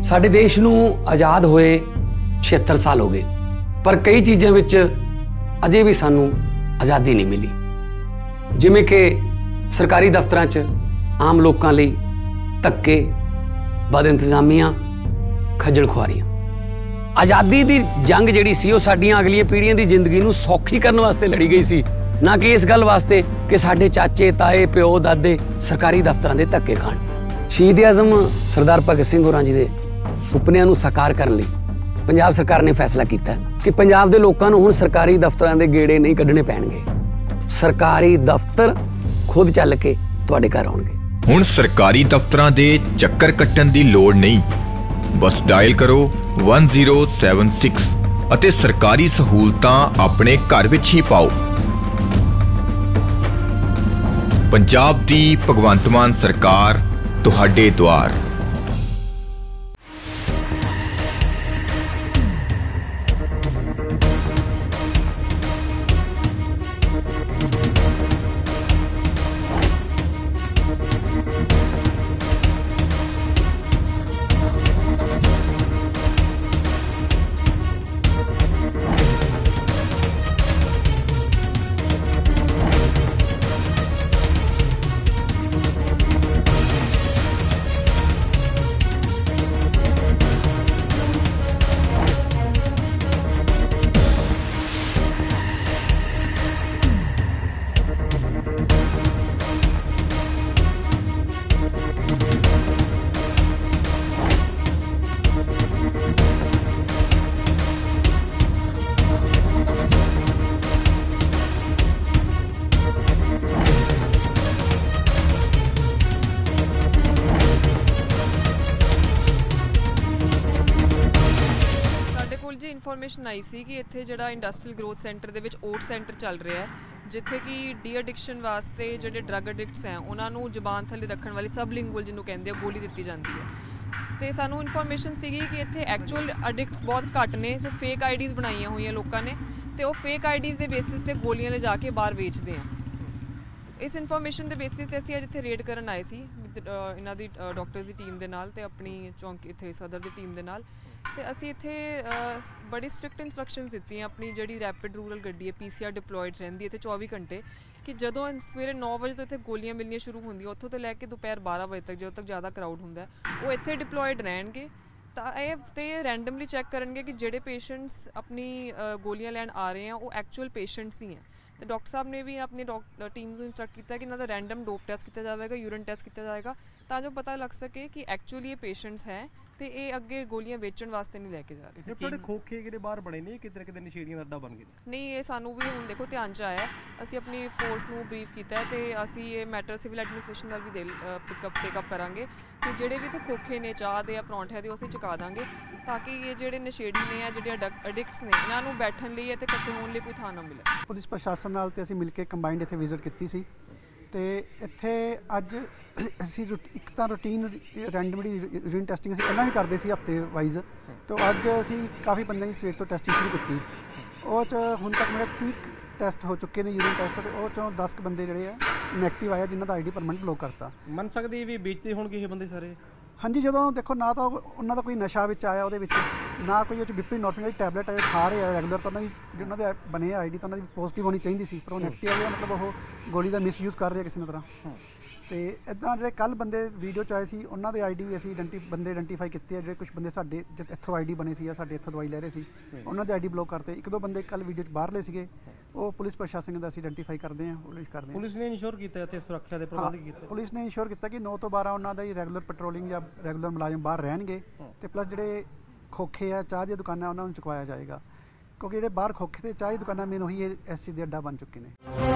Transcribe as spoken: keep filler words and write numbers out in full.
साडे देश नूं आज़ाद होए छिहत्तर साल हो गए, पर कई चीज़ों विच अजे भी सानूं आज़ादी नहीं मिली। जिवें कि सरकारी दफ्तरां च आम लोकां लई धक्के, बद इंतजामियां, खज्जल खुआरियां। आज़ादी दी जंग जिहड़ी सी ओह साडीआं अगलीआं पीढ़ियां दी जिंदगी नूं सौखी करन वास्ते लड़ी गई सी, ना कि इस गल वास्ते कि साडे चाचे ताए प्यो दादे सरकारी दफ्तरां दे धक्के खाण। शहीद आज़म सरदार भगत सिंह होरां जी दे सुपनिਆਂ ਨੂੰ साकार करने ਲਈ पंजाब सरकार ने फैसला किया कि पंजाब के लोगों को हुण सरकारी दफ्तरां दे गेड़े नहीं कढ़ने पैणगे। सरकारी दफ्तर खुद चल के तुहाडे घर आउणगे। हुण सरकारी दफ्तरां दे चक्कर कट्टण दी लोड़ नहीं, बस डायल करो वन ज़ीरो सैवन सिक्स अते सरकारी सहूलतां अपने घर विच ही पाओ। पंजाब दी भगवंत मान सरकार तुहाडे द्वार। ਇਨਫੋਰਮੇਸ਼ਨ ਆਈ ਸੀ ਕਿ ਇੱਥੇ ਜਿਹੜਾ ਇੰਡਸਟਰੀਅਲ ਗਰੋਥ ਸੈਂਟਰ ਦੇ ਵਿੱਚ ਓਟ ਸੈਂਟਰ ਚੱਲ ਰਿਹਾ ਹੈ, ਜਿੱਥੇ ਕਿ ਡੀ ਐਡਿਕਸ਼ਨ ਵਾਸਤੇ ਜਿਹੜੇ ਡਰੱਗ ਐਡਿਕਟਸ ਹੈ ਉਹਨਾਂ ਨੂੰ ਜ਼ੁਬਾਨ ਥੱਲੇ ਰੱਖਣ ਵਾਲੀ ਸਬਲਿੰਗੁਅਲ ਜਿਹਨੂੰ ਕਹਿੰਦੇ ਆ ਗੋਲੀ ਦਿੱਤੀ ਜਾਂਦੀ ਹੈ। ਤੇ ਸਾਨੂੰ ਇਨਫੋਰਮੇਸ਼ਨ ਸੀਗੀ ਕਿ ਇੱਥੇ ਐਕਚੁਅਲ ਐਡਿਕਟਸ ਬਹੁਤ ਘੱਟ ਨੇ ਤੇ ਫੇਕ ਆਈਡੀਜ਼ ਬਣਾਈਆਂ ਹੋਈਆਂ ਲੋਕਾਂ ਨੇ, ਤੇ ਉਹ ਫੇਕ ਆਈਡੀਜ਼ ਦੇ ਬੇਸਿਸ ਤੇ ਗੋਲੀਆਂ ਲਿਜਾ ਕੇ ਬਾਹਰ ਵੇਚਦੇ ਆ। ਇਸ ਇਨਫੋਰਮੇਸ਼ਨ ਦੇ ਬੇਸਿਸ ਤੇ ਅਸੀਂ ਅੱਜ ਇੱਥੇ ਰੇਡ ਕਰਨ ਆਏ ਸੀ ਇਹਨਾਂ ਦੀ ਡਾਕਟਰਸ ਦੀ ਟੀਮ ਦੇ ਨਾਲ ਤੇ ਆਪਣੀ ਚੌਂਕ ਇੱਥੇ ਸਦਰ ਦੀ ਟੀਮ ਦੇ ਨਾਲ। ਤੇ ਅਸੀਂ ਇੱਥੇ ਬੜੀ ਸਟ੍ਰਿਕਟ ਇੰਸਟਰਕਸ਼ਨਸ ਦਿੱਤੀਆਂ ਆਪਣੀ ਜਿਹੜੀ ਰੈਪਿਡ ਰੂਰਲ ਗੱਡੀ ਹੈ ਪੀ ਸੀ ਆਰ ਡਿਪਲੋਇਡ ਰਹਿੰਦੀ ਇੱਥੇ ਚੌਵੀ ਘੰਟੇ, ਕਿ ਜਦੋਂ ਸਵੇਰੇ ਨੌ ਵਜੇ ਤੋਂ ਇੱਥੇ ਗੋਲੀਆਂ ਮਿਲਣੀਆਂ ਸ਼ੁਰੂ ਹੁੰਦੀਆਂ ਉੱਥੋਂ ਤੋਂ ਲੈ ਕੇ ਦੁਪਹਿਰ ਬਾਰਾਂ ਵਜੇ ਤੱਕ ਜਦੋਂ ਤੱਕ ਜ਼ਿਆਦਾ ਕਰਾਊਡ ਹੁੰਦਾ ਉਹ ਇੱਥੇ ਡਿਪਲੋਇਡ ਰਹਿਣਗੇ। ਤਾਂ ਇਹ ਤੇ ਰੈਂਡਮਲੀ ਚੈੱਕ ਕਰਨਗੇ ਕਿ ਜਿਹੜੇ ਪੇਸ਼ੈਂਟਸ ਆਪਣੀ ਗੋਲੀਆਂ ਲੈਣ ਆ ਰਹੇ ਆ ਉਹ ਐਕਚੁਅਲ ਪੇਸ਼ੈਂਟਸ ਹੀ ਹੈ। ਤੇ ਡਾਕਟਰ ਸਾਹਿਬ ਨੇ ਵੀ ਆਪਣੀ ਡਾਕਟਰ ਟੀਮਸ ਨੂੰ ਇੰਸਟਰਕਟ ਕੀਤਾ ਕਿ ਇਹਨਾਂ ਦਾ ਰੈਂਡਮ ਡੋਪ ਟੈਸਟ ਕੀਤਾ ਜਾਵੇਗਾ, ਯੂਰਿਨ ਟੈਸਟ ਕੀਤਾ ਜਾਏਗਾ, ਤਾਂ ਜੋ ਪਤਾ ਲੱਗ ਸਕੇ ਕਿ ਐਕਚੁਅਲੀ ਇਹ ਪੇਸ਼ੈਂਟਸ ਹੈ ਤੇ ਇਹ ਅੱਗੇ ਗੋਲੀਆਂ ਵੇਚਣ ਵਾਸਤੇ ਨਹੀਂ ਲੈ ਕੇ ਜਾ ਰਹੇ। ਤੁਹਾਡੇ ਖੋਖੇ ਜਿਹੜੇ ਬਾਹਰ ਬਣੇ ਨੇ ਕਿਤੇ ਨਾ ਕਿਤੇ ਨਸ਼ੇੜੀਆਂ ਦਾ ਅੱਡਾ ਬਣ ਗਏ ਨੇ। ਨਹੀਂ, ਇਹ ਸਾਨੂੰ ਵੀ ਹੁਣ ਦੇਖੋ ਧਿਆਨ 'ਚ ਆਇਆ, ਅਸੀਂ ਆਪਣੀ ਫੋਰਸ ਨੂੰ ਬਰੀਫ ਕੀਤਾ ਤੇ ਅਸੀਂ ਇਹ ਮੈਟਰ ਸਿਵਲ ਐਡਮਿਨਿਸਟ੍ਰੇਸ਼ਨ ਨਾਲ ਵੀ ਦੇ ਪਿਕਅਪ ਟੇਕਅਪ ਕਰਾਂਗੇ ਕਿ ਜਿਹੜੇ ਵੀ ਇੱਥੇ ਖੋਖੇ ਨੇ ਚਾਹ ਦੇ ਜਾਂ ਪਰੌਂਠਿਆਂ ਦੇ ਉਹ ਅਸੀਂ ਚੁਕਾ ਦਾਂਗੇ, ਤਾਂ ਕਿ ਇਹ ਜਿਹੜੇ ਨਸ਼ੇੜੀ ਨੇ ਜਾਂ ਜਿਹੜੇ ਐਡਿਕਟਸ ਨੇ ਇਹਨਾਂ ਨੂੰ ਬੈਠਣ ਲਈ ਅਤੇ ਇਕੱਠੇ ਹੋਣ ਲਈ ਕੋਈ ਥਾਂ ਨਾ ਮਿਲੇ। ਪੁਲਿਸ ਪ੍ਰਸ਼ਾਸਨ ਨਾਲ ਤੇ ਅਸੀਂ ਮਿਲ ਕੇ ਕੰਬਾਈਨਡ ਇੱਥੇ ਵਿਜ਼ਿਟ ਕੀਤੀ ਸੀ ਤੇ ਇੱਥੇ ਅੱਜ ਅਸੀਂ ਇੱਕ ਤਾਂ ਰੂਟੀਨ ਰੈਂਡਮਲੀ ਯੂਰਿਨ ਟੈਸਟਿੰਗ ਅਸੀਂ ਪਹਿਲਾਂ ਵੀ ਕਰਦੇ ਸੀ ਹਫਤੇ ਵਾਈਜ਼, ਤੇ ਅੱਜ ਅਸੀਂ ਕਾਫੀ ਬੰਦਿਆਂ ਦੀ ਸਵੇਰ ਤੋਂ ਟੈਸਟਿੰਗ ਸ਼ੁਰੂ ਕੀਤੀ। ਉਹ 'ਚ ਹੁਣ ਤੱਕ ਮੇਰੇ ਤੀਹ ਟੈਸਟ ਹੋ ਚੁੱਕੇ ਨੇ ਯੂਰਿਨ ਟੈਸਟ, ਤੇ ਉਹ 'ਚੋਂ ਦਸ ਕੁ ਬੰਦੇ ਜਿਹੜੇ ਆ ਨੈਗੇਟਿਵ ਆਇਆ ਜਿਨ੍ਹਾਂ ਦਾ ਆਈ ਡੀ ਪਰਮਨੈਂਟ ਬਲੌਕ ਕਰਤਾ। ਮੰਨ ਸਕਦੇ ਵੀ ਵੇਚਦੇ ਹੋਣਗੇ ਇਹ ਬੰਦੇ ਸਾਰੇ? ਹਾਂਜੀ, ਜਦੋਂ ਦੇਖੋ ਨਾ ਤਾਂ ਉਹਨਾਂ ਦਾ ਕੋਈ ਨਸ਼ਾ ਵਿੱਚ ਆਇਆ ਉਹਦੇ ਵਿੱਚ, ਨਾ ਕੋਈ ਉਹ 'ਚ ਬਿਪਰੀਨੋਰਫਿਨ ਦੀ ਟੈਬਲੇਟ ਹੈ ਖਾ ਰਹੇ ਆ ਰੈਗੂਲਰ, ਤਾਂ ਉਹਨਾਂ ਦੀ ਜਿਹਨਾਂ ਦੇ ਬਣੇ ਆਈ ਡੀ ਤਾਂ ਉਹਨਾਂ ਦੀ ਪੋਜ਼ੀਟਿਵ ਹੋਣੀ ਚਾਹੀਦੀ ਸੀ, ਪਰ ਉਹ ਨੈਗੇਟਿਵ ਆ ਗਿਆ, ਮਤਲਬ ਉਹ ਗੋਲੀ ਦਾ ਮਿਸਯੂਜ਼ ਕਰ ਰਹੇ ਕਿਸੇ ਨਾ ਤਰ੍ਹਾਂ। ਤੇ ਇੱਦਾਂ ਜਿਹੜੇ ਕੱਲ੍ਹ ਬੰਦੇ ਵੀਡੀਓ 'ਚ ਆਏ ਸੀ ਉਹਨਾਂ ਦੇ ਆਈ ਡੀ ਵੀ ਅਸੀਂ ਆਇਡੈਂਟੀ ਬੰਦੇ ਆਇਡੈਂਟੀਫਾਈ ਕੀਤੇ ਆ, ਜਿਹੜੇ ਕੁਛ ਬੰਦੇ ਸਾਡੇ ਇੱਥੋਂ ਆਈ ਡੀ ਬਣੇ ਸੀ ਜਾਂ ਸਾਡੇ ਇੱਥੋਂ ਦਵਾਈ ਲੈ ਰਹੇ ਸੀ ਉਹਨਾਂ ਦੇ ਆਈ ਡੀ ਬਲੌਕ ਕਰਤੇ। ਇੱਕ ਦੋ ਬੰਦੇ ਕੱਲ੍ਹ ਵੀਡੀਓ 'ਚ ਬਾਹਰਲੇ ਸੀਗੇ, ਉਹ ਪੁਲਿਸ ਪ੍ਰਸ਼ਾਸਨ ਦਾ ਅਸੀਂ ਆਇਡੈਂਟੀਫਾਈ ਕਰਦੇ ਹਾਂ, ਪੁਲਿਸ ਕਰਦੇ ਹਾਂ। ਪੁਲਿਸ ਨੇ ਇਨਸ਼ੋਰ ਕੀਤਾ ਇੱਥੇ ਸੁਰੱਖਿਆ ਦੇ ਪ੍ਰਬੰਧ ਕੀਤੇ? ਪੁਲਿਸ ਨੇ ਇਨਸ਼ੋਰ ਕੀਤਾ ਕਿ ਨੌ ਤੋਂ ਬਾਰਾਂ ਉਹਨਾਂ ਦਾ ਹੀ ਰੈਗੂਲਰ ਪੈਟਰੋਲਿੰਗ ਜਾਂ ਰੈਗੂਲਰ ਮੁਲਾਜ਼ਮ ਬਾਹਰ ਰਹਿਣਗੇ, ਤੇ ਪਲੱਸ ਜਿਹੜੇ ਖੋਖੇ ਆ ਚਾਹ ਦੀਆਂ ਦੁਕਾਨਾਂ ਉਹਨਾਂ ਨੂੰ ਚੁਕਵਾਇਆ ਜਾਏਗਾ, ਕਿਉਂਕਿ ਜਿਹੜੇ ਬਾਹਰ ਖੋਖੇ ਤੇ ਚਾਹ ਦੀ ਦੁਕਾਨਾਂ ਮੇਨ ਉਹੀ ਇਸ ਚੀਜ਼ ਦੇ ਅੱਡਾ ਬਣ ਚੁੱਕੇ ਨੇ।